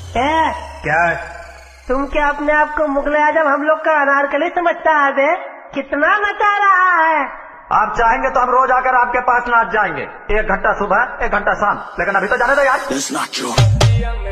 क्या? तुम क्या अपने आप को मुगले आजम हम लोग का अनारकली समझता है बे? कितना नचा रहा है। आप चाहेंगे तो हम रोज आकर आपके पास नाच जाएंगे, 1 घंटा सुबह 1 घंटा शाम, लेकिन अभी तो जाने दो यार।